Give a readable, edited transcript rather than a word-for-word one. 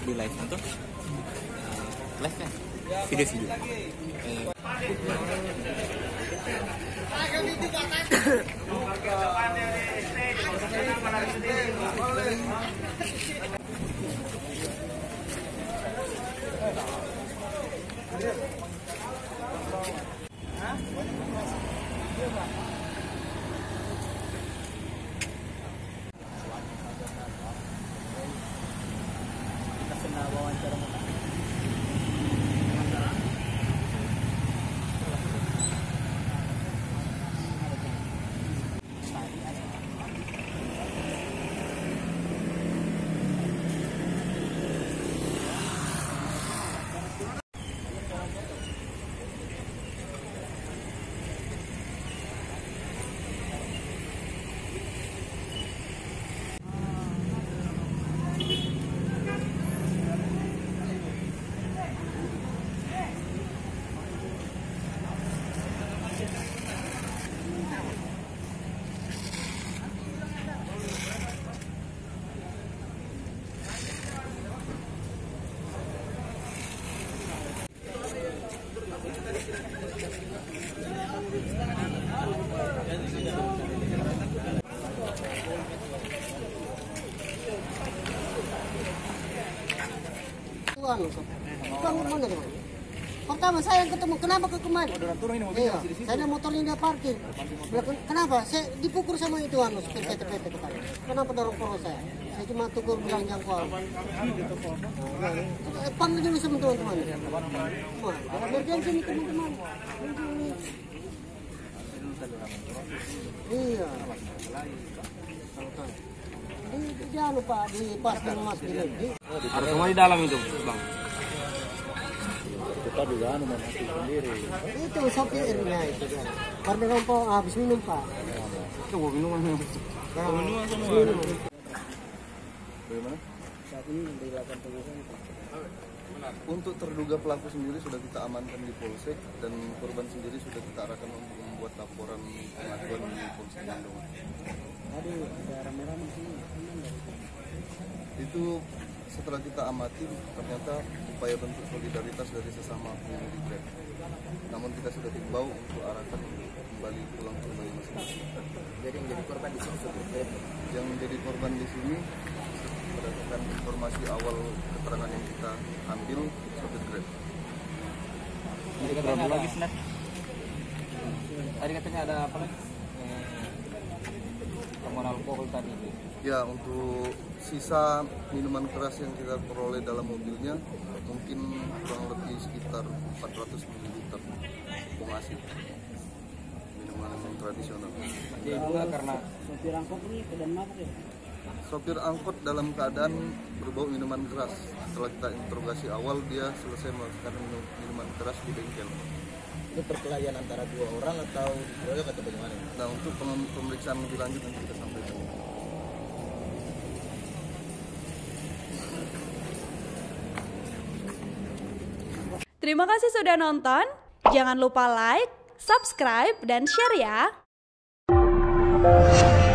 di live tuh live kan video Mana? Pertama saya yang ketemu, kenapa ke kemari? Iya, saya motornya dia parkir. Kenapa? Saya dipukul sama itu PT kepala. Kenapa dorong korong saya? Saya cuma tukur bilang jangkau. Panggil dulu sama teman-teman. Emergensi nih teman-teman. Iya. Jangan lupa di pas dan mas ini. ada semua di dalam itu bang. Kita juga memakai sendiri. Itu sopirnya itu kan. Karena rompong habis minum pak. Itu gua minuman semua. Bagaimana? Saat ini dilakukan pengejaran. Untuk terduga pelaku sendiri sudah kita amankan di Polsek dan korban sendiri sudah kita arahkan untuk membuat laporan pengaduan di Polsek Bandung. Tadi ada rame-rame sini. Itu setelah kita amati ternyata upaya bentuk solidaritas dari sesama pengemudi Grab. Namun kita sudah himbau untuk arahkan kembali pulang ke rumah masing-masing. Jadi menjadi korban di sini Grab. Yang menjadi korban di sini berdasarkan informasi awal keterangan yang kita ambil sopir Grab. Tadi katanya ada lagi snack. Tadi katanya ada apa lagi? Temuan alkohol tadi. Ya, untuk sisa minuman keras yang kita peroleh dalam mobilnya mungkin kurang lebih sekitar 400 ml penghasil minuman tradisional. Juga karena Sopir angkot ini keadaan mabuk ya? Sopir angkot dalam keadaan berbau minuman keras. Setelah kita interogasi awal, dia selesai melakukan minuman keras di bengkel. Itu perkelahian antara dua orang atau dikeroyok atau bagaimana? Nah, untuk pemeriksaan lebih lanjut nanti kita sampaikan. Terima kasih sudah nonton. Jangan lupa like, subscribe, dan share ya.